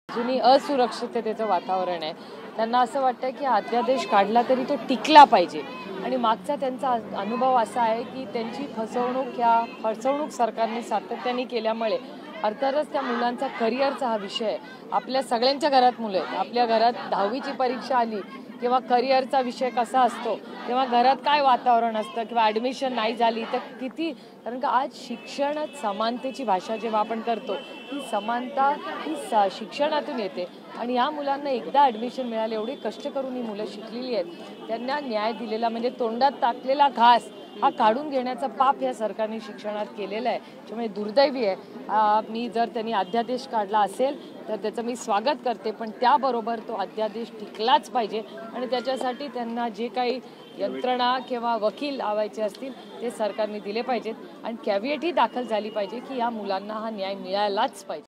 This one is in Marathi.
जुनी असुरक्षिततेचं वातावरण आहे. त्यांना असं वाटतं की अध्यादेश काढला तरी तो टिकला पाहिजे आणि मागचा त्यांचा अनुभव असा आहे की त्यांची फसवणूक सरकारने सातत्याने केल्यामुळे अर्थातच त्या मुलांचा करिअरचा हा विषय आहे. आपल्या सगळ्यांच्या घरात मुलं आहेत. आपल्या घरात 10वीची परीक्षा आली किंवा करिअरचा विषय कसा असतो तेव्हा घरात काय वातावरण असतं किंवा ॲडमिशन नाही झाली तर किती, कारण का आज शिक्षणात समानतेची भाषा जेव्हा आपण करतो ही समानता ही शिक्षणातून येते आणि या मुलांना एकदा ॲडमिशन मिळाले, एवढे कष्ट करून ही मुलं शिकलेली आहेत, त्यांना न्याय दिलेला म्हणजे तोंडात टाकलेला घास हा काढून घेण्याचा पाप या सरकारने शिक्षणात केलेला आहे. त्यामुळे दुर्दैवी आहे. मी जर त्यांनी अध्यादेश काढला असेल तर त्याचं मी स्वागत करते, पण त्याबरोबर तो अध्यादेश टिकलाच पाहिजे आणि त्याच्यासाठी त्यांना जे काही यंत्रणा किंवा वकील लावायचे असतील ते सरकारने दिले पाहिजेत आणि कॅव्हिएट ही दाखल झाली पाहिजे की या मुलांना हा न्याय मिळायलाच पाहिजे.